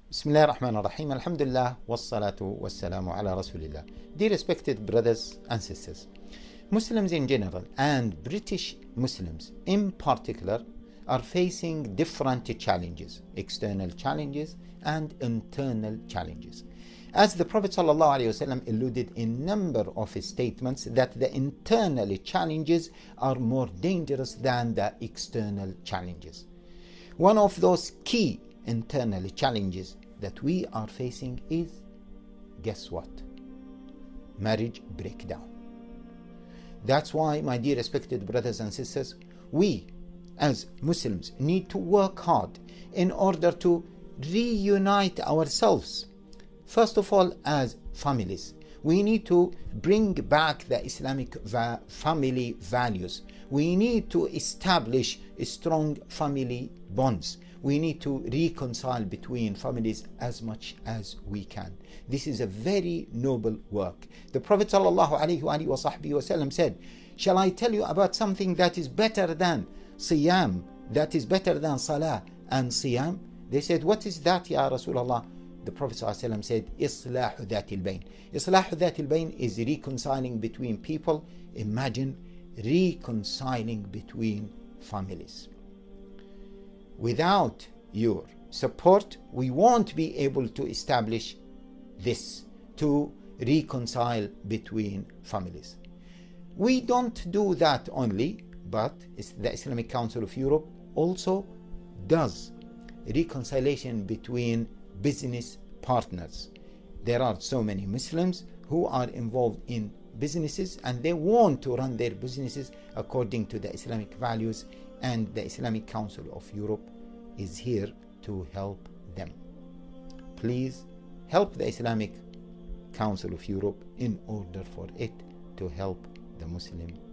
Bismillah ar-Rahman ar-Rahim. Alhamdulillah wassalatu wassalamu ala Rasulillah. Dear respected brothers and sisters, Muslims in general and British Muslims in particular are facing different challenges, external challenges and internal challenges. As the Prophet ﷺ alluded in a number of his statements that the internal challenges are more dangerous than the external challenges. One of those key internal challenges that we are facing is, guess what? Marriage breakdown. That's why, my dear respected brothers and sisters, we as Muslims need to work hard in order to reunite ourselves. First of all, as families, we need to bring back the Islamic family values. We need to establish strong family bonds. We need to reconcile between families as much as we can. This is a very noble work. The Prophet ﷺ said, "Shall I tell you about something that is better than Siyam, that is better than Salah and Siyam?" They said, "What is that, Ya Rasulullah?" The Prophet ﷺ said, "Islahu dhatil bayn." Islahu dhatil bayn is reconciling between people. Imagine reconciling between families. Without your support, we won't be able to establish this, to reconcile between families. We don't do that only, but the Islamic Council of Europe also does reconciliation between business partners. There are so many Muslims who are involved in businesses and they want to run their businesses according to the Islamic values, and the Islamic Council of Europe is here to help them. Please help the Islamic Council of Europe in order for it to help the Muslim